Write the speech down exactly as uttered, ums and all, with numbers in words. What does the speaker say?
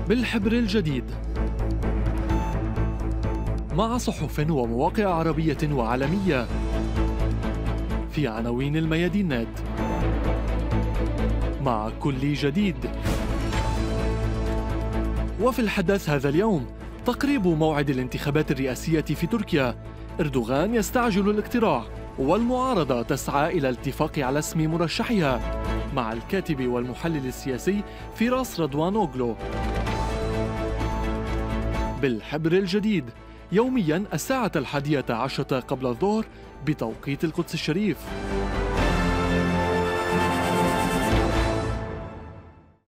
بالحبر الجديد مع صحف ومواقع عربية وعالمية في عناوين الميادينات مع كل جديد. وفي الحدث هذا اليوم تقريب موعد الانتخابات الرئاسية في تركيا، إردوغان يستعجل الاقتراع والمعارضة تسعى إلى الاتفاق على اسم مرشحها مع الكاتب والمحلل السياسي فراس رضوانوغلو. بالحبر الجديد يومياً الساعة الحادية عشرة قبل الظهر بتوقيت القدس الشريف.